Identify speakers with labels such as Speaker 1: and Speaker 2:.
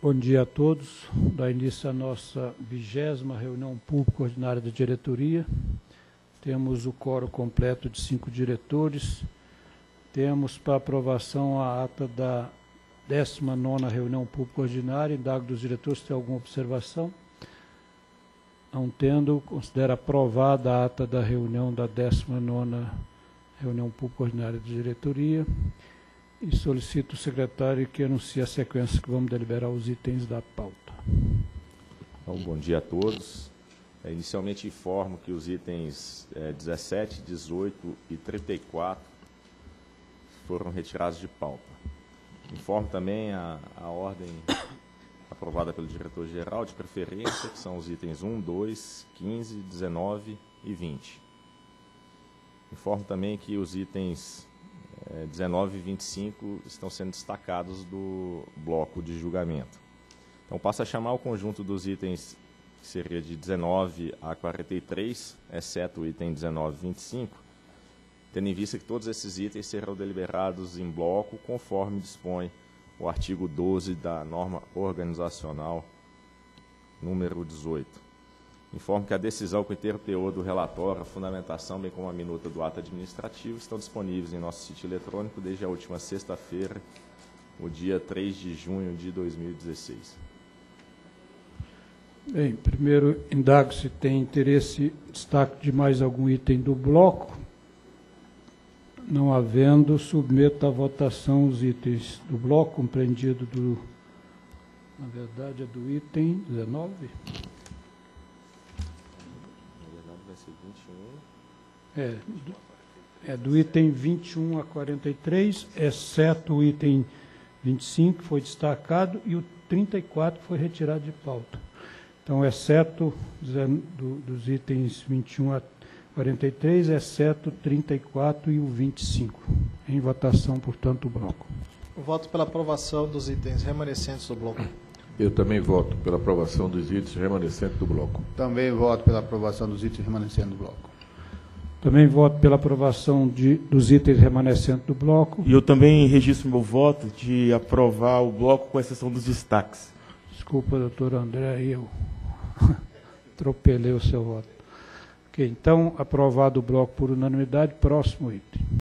Speaker 1: Bom dia a todos. Dá início à nossa 20ª reunião pública ordinária da diretoria. Temos o quórum completo de 5 diretores. Temos para aprovação a ata da 19ª reunião pública ordinária. Indago dos diretores se tem alguma observação. Não tendo, considero aprovada a ata da reunião da 19ª reunião pública ordinária da diretoria. E solicito o secretário que anuncie a sequência que vamos deliberar os itens da pauta.
Speaker 2: Então, bom dia a todos. Inicialmente informo que os itens 17, 18 e 34 foram retirados de pauta. Informo também a ordem aprovada pelo diretor-geral de preferência, que são os itens 1, 2, 15, 19 e 20. Informo também que os itens 19 e 25 estão sendo destacados do bloco de julgamento. Então, passo a chamar o conjunto dos itens, que seria de 19 a 43, exceto o item 19 e 25, tendo em vista que todos esses itens serão deliberados em bloco, conforme dispõe o artigo 12 da norma organizacional número 18. Informo que a decisão com o inteiro teor do relatório, a fundamentação, bem como a minuta do ato administrativo, estão disponíveis em nosso sítio eletrônico desde a última sexta-feira, o dia 3 de junho de 2016.
Speaker 1: Bem, primeiro, indago se tem interesse, destaque de mais algum item do bloco. Não havendo, submeto à votação os itens do bloco, compreendido do... Na verdade, é do item 19. Do item 21 a 43, exceto o item 25, que foi destacado, e o 34 foi retirado de pauta. Então, exceto dos itens 21 a 43, exceto o 34 e o 25. Em votação, portanto, o bloco.
Speaker 3: Eu voto pela aprovação dos itens remanescentes do bloco.
Speaker 4: Eu também voto pela aprovação dos itens remanescentes do bloco.
Speaker 5: Também voto pela aprovação dos itens remanescentes do bloco.
Speaker 1: Também voto pela aprovação dos itens remanescentes do bloco.
Speaker 6: E eu também registro meu voto de aprovar o bloco com exceção dos destaques.
Speaker 1: Desculpa, doutor André, eu atropelei o seu voto. Ok, então, aprovado o bloco por unanimidade, próximo item.